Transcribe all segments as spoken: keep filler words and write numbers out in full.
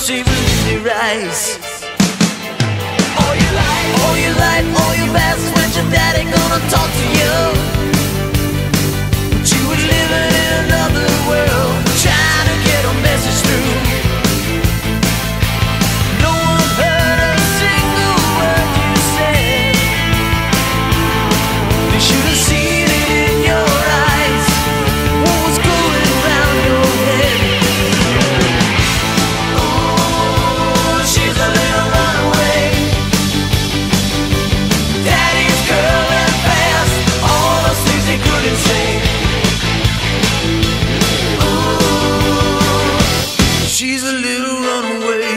shivers in your eyes. All your life, all your life, all your past, when's your daddy gonna talk to you? But you were living in another world, trying to get a message through. No one heard a single word you said. They should have seen it in your eyes, what was going around your head. Oh, she's a little runaway, daddy's girl and fast, all those things they couldn't say. Oh, she's a little runaway.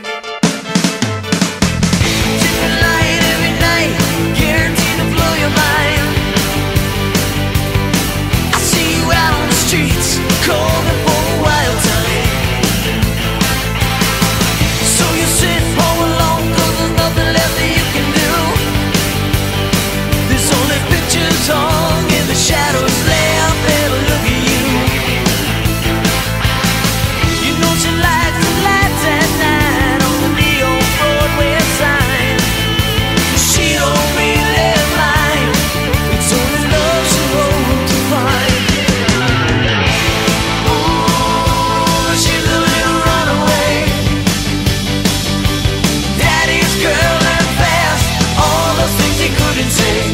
Different light every night, guaranteed to blow your mind. I see you out on the streets, calling for a wild time. So you sit home alone, cause there's nothing left that you can do. There's only pictures hung in the shadows left that'll look at you. You know she likes the lights at night on the neon Broadway sign. She don't really mind, it's only love she hopes to find. Ooh, she's a little runaway, daddy's girl and fast, all those things he couldn't say.